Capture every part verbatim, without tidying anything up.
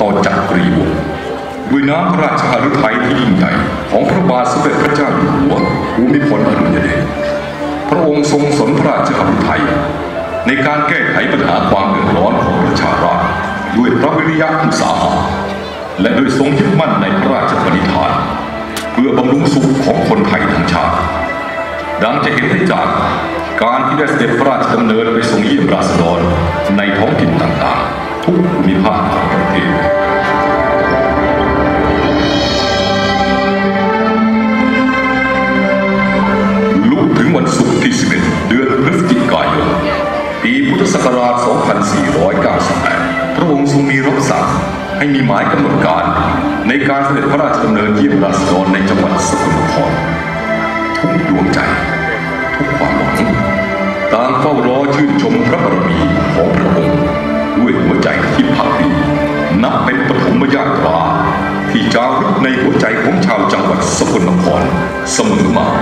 ต่อจักรีวงศ์ด้วยน้ำพระราชหฤทัยที่ยิ่งใหญ่ของพระบาทสมเด็จพระเจ้าอยู่หัวภูมิพลอดุลยเดชพระองค์ทรงสนพระราชหฤทัยในการแก้ไขปัญหาความเดือดร้อนของประชาราษฎร์ด้วยพระวิริยะอุตสาหะและโดยทรงยึดมั่นในพระราชปณิธานเพื่อบำรุงสุขของคนไทยทั้งชาติดังจะเห็นได้จากการที่ได้เสด็จพระราชดำเนินไปทรงเยี่ยมราษฎรในท้องถิ่นต่างๆทุกภูมิภาคของประเทศลุถึงวันศุกร์ที่สิบเอ็ดเดือนพฤศจิกายนปีพุทธศักราช สองพันสี่ร้อยเก้าสิบแปด พระองค์ทรงมีรับสั่งให้มีหมายกำหนดการในการเสด็จพระราชดำเนินเยี่ยมราษฎรในจังหวัดสกลนครทุกดวงใจทุกความหวังต่างเฝ้ารอชื่นชมพระบารมีของพระองค์ด้วยหัวใจที่พักดีนับเป็นปฐมยาตราที่จารึกในหัวใจของชาวจังหวัดสกลนครเสมอมา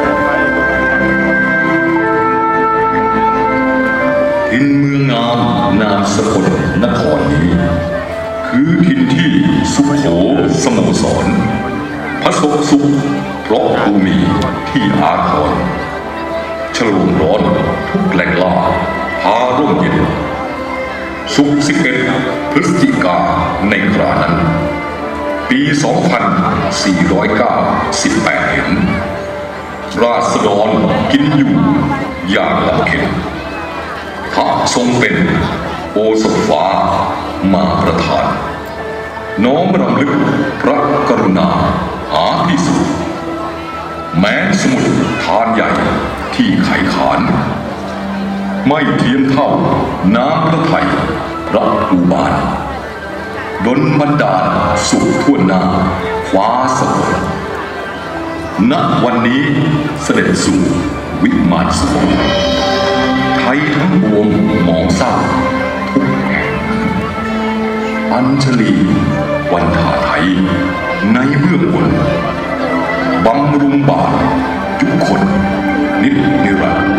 ถิ่นเมืองงามนามสกลนครนี้คือถิ่นที่สุโขสโมสรพระสบสุขเพราะภูมิที่อาทรฉลองร้อนทุกแหล่งล่าพาร่มเย็นสุขสิบเอ็ดพฤศจิกาในครานั้นปีสองพันสี่ร้อยเก้าสิบแปดเห็นราษฎรกินอยู่อย่างลำเค็ญพระทรงเป็นโอสถฟ้ามาประทานน้อมรำลึกพระกรุณาหาที่สุดแม้สมุทรทานใหญ่ที่ไขขานไม่เทียมเท่าน้ำพระทัยพระอุบาลดลบันดาลสุขทั่วหน้าฟ้าสกลณวันนี้เสด็จสู่วิมานสวรรค์ไทยทั้งปวงมองเศร้าทุกแห่งอัญชลีวันทาไทยในเบื้องบนบำรุงบาททุกคนนิจนิรันดร์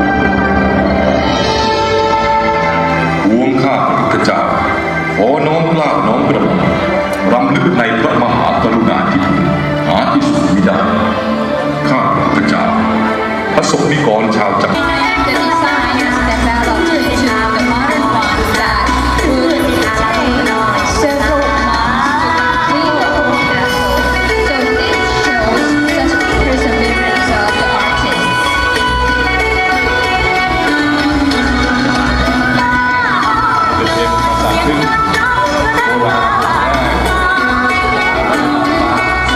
พวงข้าพระพุทธเจ้าขอน้อมกล้าวน้อมกระหม่อมรำลึกในพระมหากรุณาธิคุณหาที่สุดมิได้ข้าพระพุทธเจ้าพระสงฆ์นิกรชาวจักร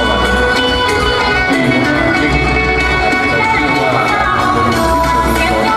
Thank you.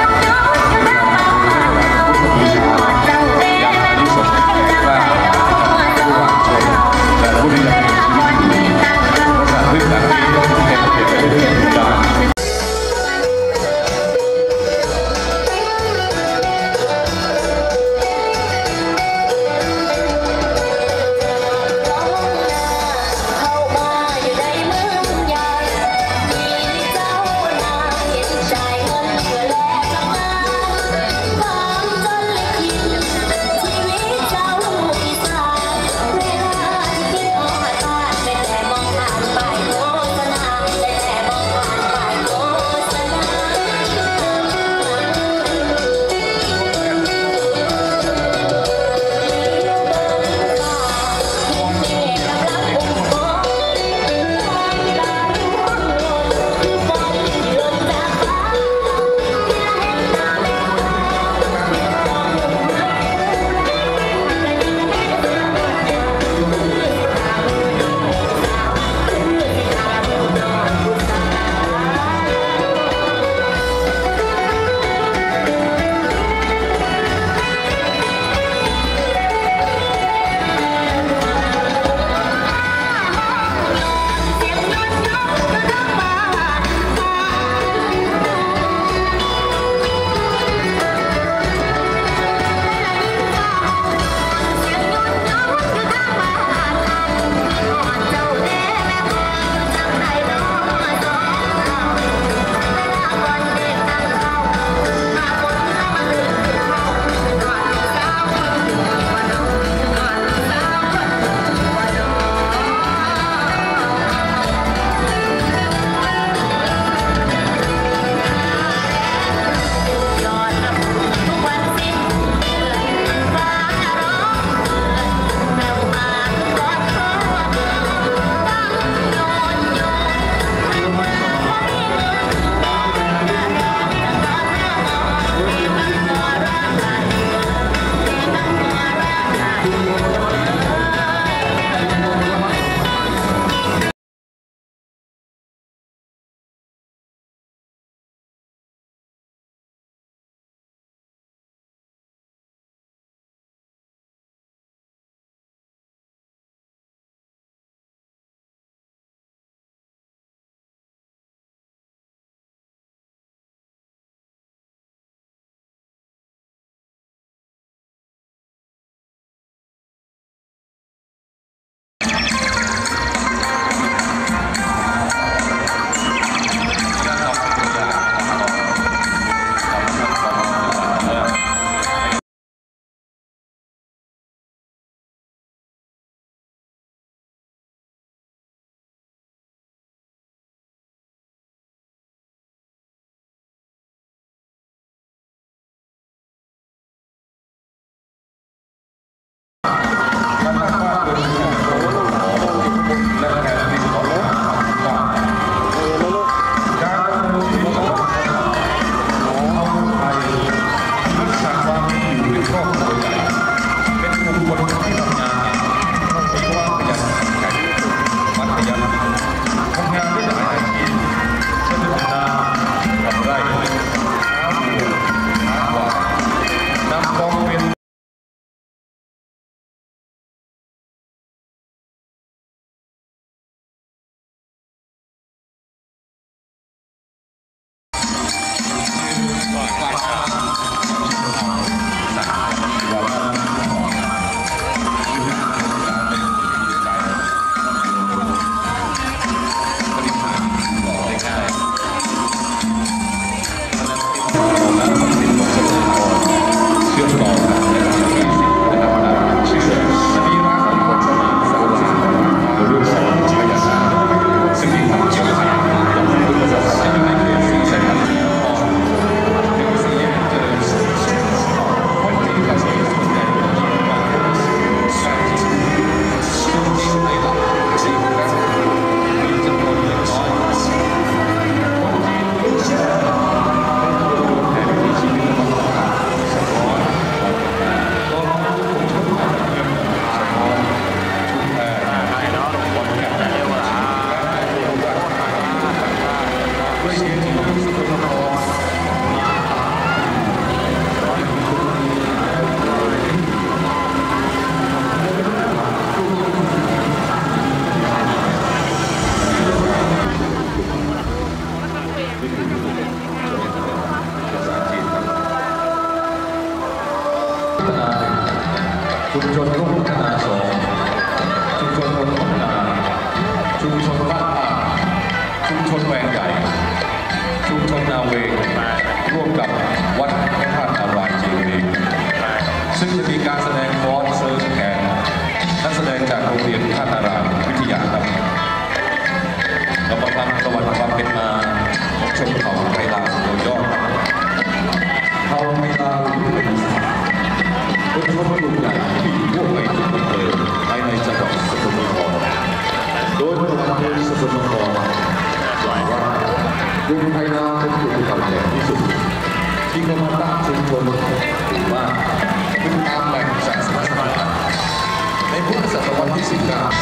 จากโรงเรียนท่านารามวิทยาครับเรามาฟังประวัติความเป็นมาของชนเผ่าไทยลาวโดยย่อเผ่าไทยลาวเป็นเป็นชนกลุ่มใหญ่ที่อยู่ทั่วไปทุกอำเภอภายในจังหวัดสกลนครโดยประมาณสกลนครกล่าวว่ากลุ่มไทยลาวเป็นกลุ่มเก่าแก่ที่สุดที่เข้ามาตั้งชุมชนหรือว่าเป็นตามแหล่งศาสนาสำคัญในพุทธศตวรรษที่สิบเก้า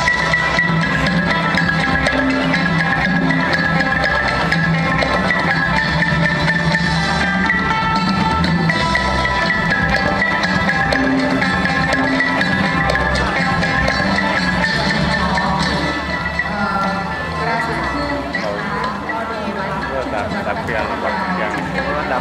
ดับเปลี่ยนดับเปลี่ยนดับ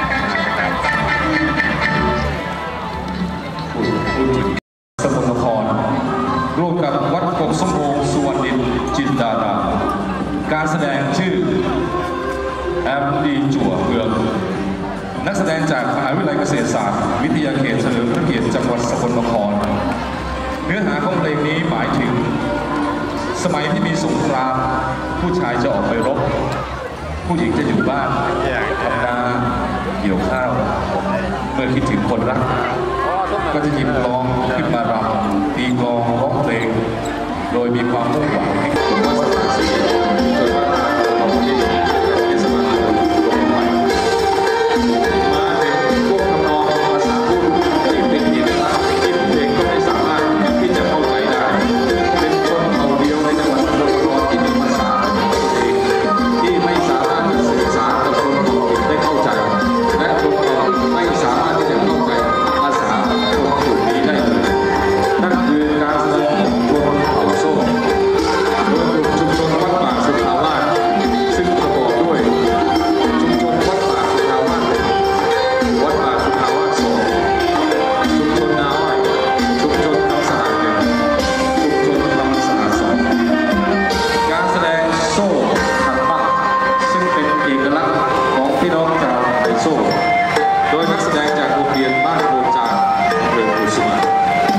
สกลนครร่วมกับวัดกกส้มโอสุวรรณดินจินดารามการแสดงชื่อแอมดีจั่วเมืองนักแสดงจากมหาวิทยาลัยเกษตรศาสตร์วิทยาเขตเฉลิมพระเกียรติจังหวัดสกลนครเนื้อหาของเพลงนี้หมายถึงสมัยที่มีสงครามผู้ชายจะออกไปรบผู้หญิงจะอยู่บ้านทำนาเกี่ยวข้าวเมื่อคิดถึงคนรักก็จะหยิบกลองขึ้นมารำตีกลองร้องเพลงโดยมีความมุ่งหวังให้คนว่าสถานที่จนว่าเราที่เป็นสมาชิกลงไปมาเป็นพวกทำนองภาษาพูดที่เป็นเอกลักษณ์ที่เพลงก็ไม่สามารถที่จะเข้าใจได้เป็นชนเผ่าเดียวในจังหวัดสกลนครที่มีภาษาที่ไม่สามารถสื่อสารกับคนเผ่าอื่นได้เข้าใจและคนเผ่าอื่นไม่สามารถที่จะเข้าใจภาษาคนกลุ่มนี้ได้เลยนั่นคือการแสดงของชนเผ่าโซ่โดยกลุ่มชุมชนวัดป่าสุทธาวาสซึ่งประกอบด้วยชุมชนวัดป่าสุทธาวาสวัดป่าสุทธาวาสสองชุมชนนาอ้อยชุมชนทำสะอาดหนึ่งชุมชนทำสะอาดสองการแสดงโซ่ขันหมากซึ่งเป็นเอกลักษณ์ของพี่น้องชาวไทยโซ่โดยนักแสดงจากโรงเรียนบ้านโพจานอำเภอกุสุมา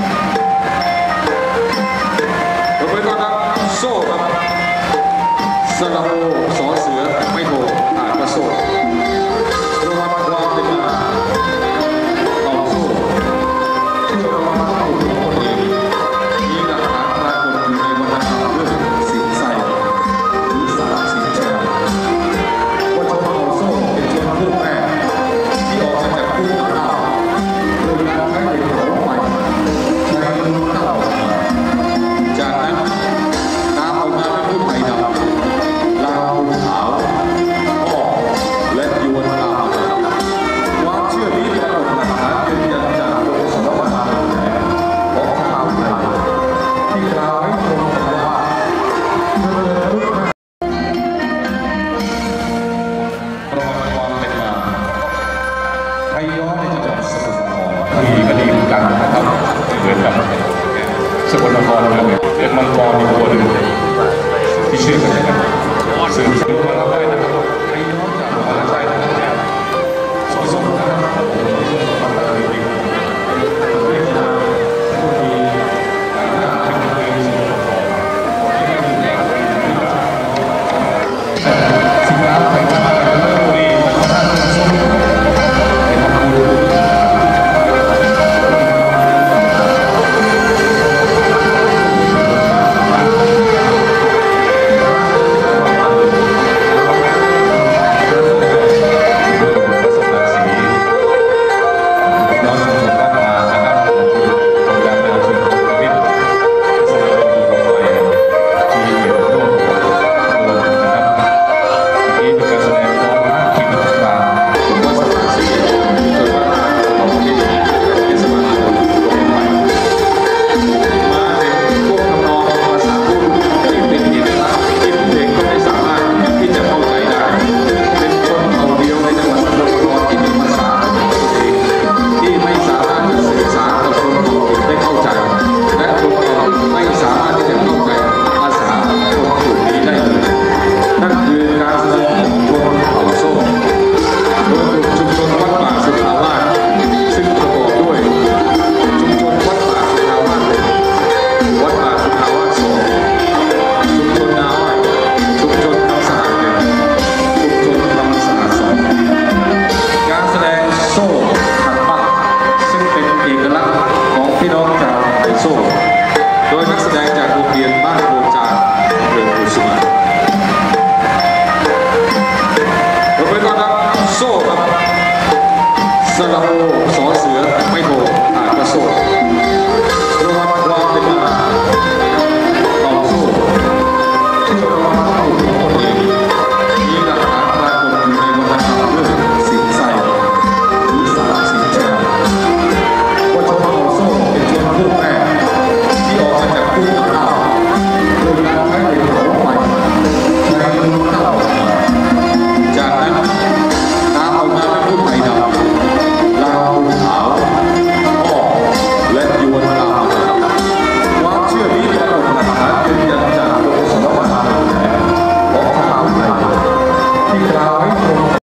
เราไปก่อนครับโซ่ครับสระโอสอเสือไม่โทอ่านว่าโซ่ประวัติความเป็นมาต่อโซ่ชนเผ่าของคนเองมีหลักฐานปรากฏอยู่ในวรรณกรรมเรื่องสินไซหรือสามสินแจวว่าชนเผ่าโซ่เป็นชนผู้แรกที่ออกมาจากผู้อาณาโดยการใช้เหล็กเผาไฟใช้มือเข้าจากนั้นตามออกมาเป็นผู้ไทยดำลาวขาวอ้อและยวนตามความเชื่อนี้ปรากฏหลักฐานยืนยันจากโบราณสารวัตรของชาวไทยที่กล่าวให้ตรงกันว่าเมื่อรุ่นประวัติความเป็นมาไทยย้อนในจังหวัดสกลนครมีคดีกันนะครับเหมือนกับสกลนครเลยเกิดมังกรมีตัวหนึ่งที่ชื่อกันนะครับสื่อสารมาแล้วได้นะครับ